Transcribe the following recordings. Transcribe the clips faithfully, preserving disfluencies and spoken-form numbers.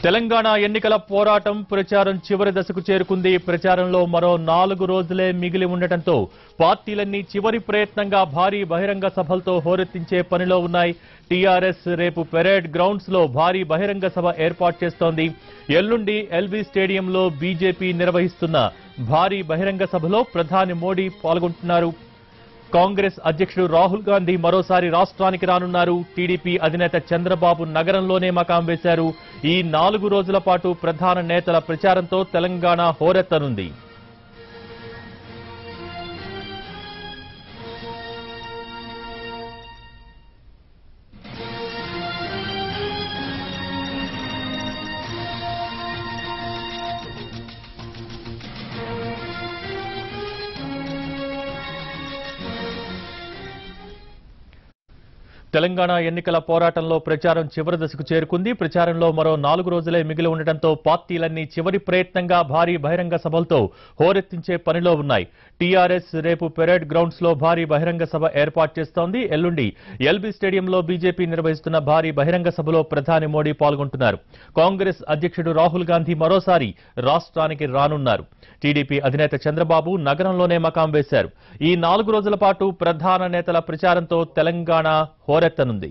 తెలంగాణ ఎన్నికల పోరాటం ప్రచారం చివరి దశకు చేరుకుంది. ప్రచారంలో మరో నాలుగు రోజులే మిగిలి ఉండటంతో పార్టీలన్నీ చివరి ప్రయత్నంగా భారీ బహిరంగ సభలతో హోరెత్తించే పనిలో ఉన్నాయి. టీఆర్ఎస్ రేపు పెరేడ్ గ్రౌండ్స్ లో భారీ బహిరంగ సభ ఏర్పాటు చేస్తోంది. ఎల్లుండి ఎల్బీ స్టేడియంలో బీజేపీ నిర్వహిస్తున్న భారీ బహిరంగ సభలో ప్రధాని మోడీ పాల్గొంటున్నారు. కాంగ్రెస్ అధ్యక్షుడు రాహుల్ గాంధీ మరోసారి రాష్ట్రానికి రానున్నారు. టీడీపీ అధినేత చంద్రబాబు నగరంలోనే మకాం వేశారు. ఈ నాలుగు రోజుల పాటు ప్రధాన నేతల ప్రచారంతో తెలంగాణ హోరెత్తనుంది. తెలంగాణ ఎన్నికల పోరాటంలో ప్రచారం చివరి దశకు చేరుకుంది. ప్రచారంలో మరో నాలుగు రోజులే మిగిలి ఉండటంతో పార్టీలన్నీ చివరి ప్రయత్నంగా భారీ బహిరంగ సభలతో హోరెత్తించే పనిలో ఉన్నాయి. టీఆర్ఎస్ రేపు పెరేడ్ గ్రౌండ్స్ లో భారీ బహిరంగ సభ ఏర్పాటు చేస్తోంది. ఎల్లుండి ఎల్బీ స్టేడియంలో బీజేపీ నిర్వహిస్తున్న భారీ బహిరంగ సభలో ప్రధాని మోడీ పాల్గొంటున్నారు. కాంగ్రెస్ అధ్యక్షుడు రాహుల్ గాంధీ మరోసారి రాష్ట్రానికి రానున్నారు. టీడీపీ అధినేత చంద్రబాబు నగరంలోనే మకాం వేశారు. ఈ నాలుగు రోజుల పాటు ప్రధాన నేతల ప్రచారంతో తెలంగాణ హోరెత్తనుంది.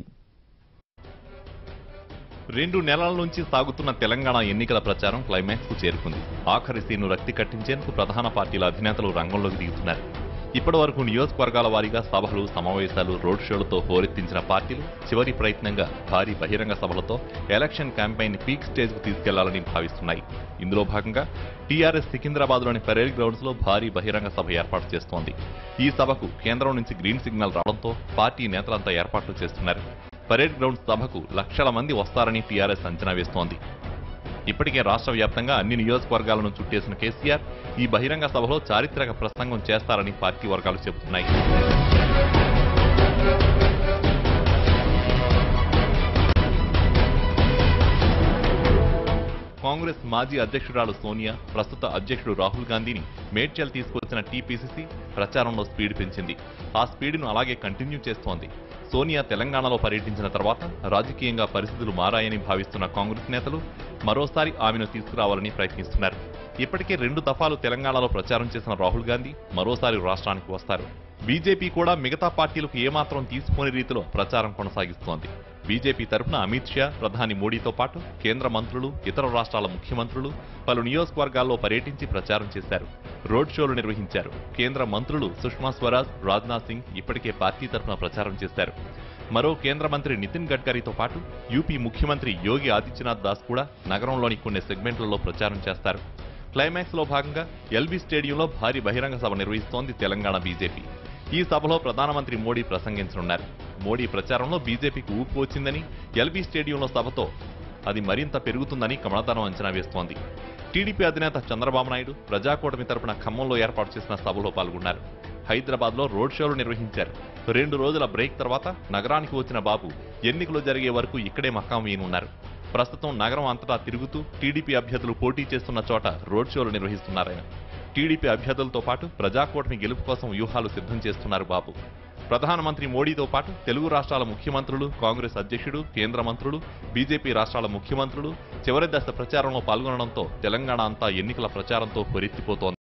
రెండు నెలల నుంచి సాగుతున్న తెలంగాణ ఎన్నికల ప్రచారం క్లైమాక్స్ కు చేరుకుంది. ఆఖరి సీను రక్తి కట్టించేందుకు ప్రధాన పార్టీల అధినేతలు రంగంలోకి దిగుతున్నారు. ఇప్పటి వరకు నియోజకవర్గాల వారీగా సభలు, సమావేశాలు, రోడ్ షోలతో హోరెత్తించిన పార్టీలు చివరి ప్రయత్నంగా భారీ బహిరంగ సభలతో ఎలక్షన్ క్యాంపెయిన్ పీక్ స్టేజ్ కు తీసుకెళ్లాలని భావిస్తున్నాయి. ఇందులో భాగంగా టీఆర్ఎస్ సికింద్రాబాద్లోని పరేడ్ గ్రౌండ్స్ లో భారీ బహిరంగ సభ ఏర్పాటు చేస్తోంది. ఈ సభకు కేంద్రం నుంచి గ్రీన్ సిగ్నల్ రావడంతో పార్టీ నేతలంతా ఏర్పాట్లు చేస్తున్నారు. పరేడ్ గ్రౌండ్స్ సభకు లక్షల మంది వస్తారని టీఆర్ఎస్ అంచనా వేస్తోంది. ఇప్పటికే రాష్ట్ర వ్యాప్తంగా అన్ని నియోజకవర్గాలను చుట్టేసిన కేసీఆర్ ఈ బహిరంగ సభలో చారిత్రక ప్రసంగం చేస్తారని పార్టీ వర్గాలు చెబుతున్నాయి. కాంగ్రెస్ మాజీ అధ్యక్షురాలు సోనియా, ప్రస్తుత అధ్యక్షుడు రాహుల్ గాంధీని మేడ్చల్ తీసుకొచ్చిన టీపీసీసీ ప్రచారంలో స్పీడ్ పెంచింది. ఆ స్పీడ్ను అలాగే కంటిన్యూ చేస్తోంది. సోనియా తెలంగాణలో పర్యటించిన తర్వాత రాజకీయంగా పరిస్థితులు మారాయని భావిస్తున్న కాంగ్రెస్ నేతలు మరోసారి ఆమెను తీసుకురావాలని ప్రయత్నిస్తున్నారు. ఇప్పటికే రెండు దఫాలు తెలంగాణలో ప్రచారం చేసిన రాహుల్ గాంధీ మరోసారి రాష్ట్రానికి వస్తారు. బీజేపీ కూడా మిగతా పార్టీలకు ఏమాత్రం తీసుకోని రీతిలో ప్రచారం కొనసాగిస్తోంది. బీజేపీ తరఫున అమిత్ షా, ప్రధాని మోడీతో పాటు కేంద్ర మంత్రులు, ఇతర రాష్ట్రాల ముఖ్యమంత్రులు పలు నియోజకవర్గాల్లో పర్యటించి ప్రచారం చేశారు. రోడ్ షోలు నిర్వహించారు. కేంద్ర మంత్రులు సుష్మా స్వరాజ్, రాజ్నాథ్ సింగ్ ఇప్పటికే పార్టీ తరఫున ప్రచారం చేశారు. మరో కేంద్ర మంత్రి నితిన్ గడ్కరీతో పాటు యూపీ ముఖ్యమంత్రి యోగి ఆదిత్యనాథ్ దాస్ కూడా నగరంలోని కొన్ని సెగ్మెంట్లలో ప్రచారం చేస్తారు. క్లైమాక్స్ లో భాగంగా ఎల్బీ స్టేడియంలో భారీ బహిరంగ సభ నిర్వహిస్తోంది తెలంగాణ బీజేపీ. ఈ సభలో ప్రధానమంత్రి మోడీ ప్రసంగించనున్నారు. మోడీ ప్రచారంలో బీజేపీకి ఊపు వచ్చిందని, ఎల్బీ స్టేడియంలో సభతో అది మరింత పెరుగుతుందని కమలదనం అంచనా వేస్తోంది. టీడీపీ అధినేత చంద్రబాబు నాయుడు ప్రజాకూటమి తరపున ఖమ్మంలో ఏర్పాటు చేసిన సభలో పాల్గొన్నారు. హైదరాబాద్ లో రోడ్ షోలు నిర్వహించారు. రెండు రోజుల బ్రేక్ తర్వాత నగరానికి వచ్చిన బాబు ఎన్నికలు జరిగే వరకు ఇక్కడే మకాం వేయనున్నారు. ప్రస్తుతం నగరం అంతటా తిరుగుతూ టీడీపీ అభ్యర్థులు పోటీ చేస్తున్న చోట రోడ్ షోలు నిర్వహిస్తున్నారాయన. టీడీపీ అభ్యర్థులతో పాటు ప్రజాకూటమి గెలుపు కోసం వ్యూహాలు సిద్ధం చేస్తున్నారు బాబు. ప్రధానమంత్రి మోడీతో పాటు తెలుగు రాష్ట్రాల ముఖ్యమంత్రులు, కాంగ్రెస్ అధ్యక్షుడు, కేంద్ర మంత్రులు, బీజేపీ రాష్ట్రాల ముఖ్యమంత్రులు చివరి దశ ప్రచారంలో పాల్గొనడంతో తెలంగాణ అంతా ఎన్నికల ప్రచారంతో హొరెత్తిపోతోంది.